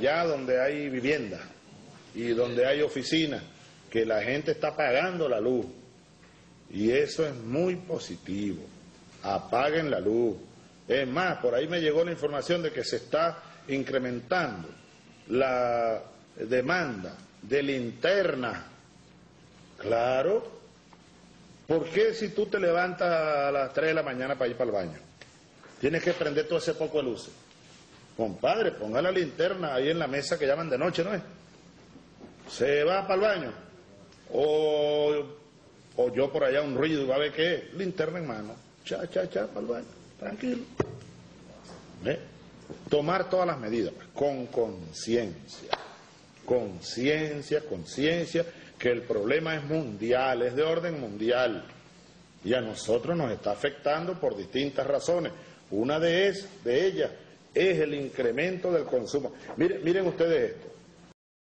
allá donde hay vivienda y donde hay oficinas, que la gente está pagando la luz. Y eso es muy positivo. Apaguen la luz. Es más, por ahí me llegó la información de que se está incrementando la demanda de linternas. Claro. ¿Por qué si tú te levantas a las 3 de la mañana para ir para el baño tienes que prender todo ese poco de luces? Compadre, ponga la linterna ahí en la mesa que llaman de noche, ¿no es? Se va para el baño. O yo por allá un ruido y va a ver qué es. Linterna en mano. Cha, para el baño. Tranquilo. ¿Ve? Tomar todas las medidas, pues, con conciencia. Conciencia, que el problema es mundial, es de orden mundial. Y a nosotros nos está afectando por distintas razones. Una de ellas es el incremento del consumo. Miren ustedes esto.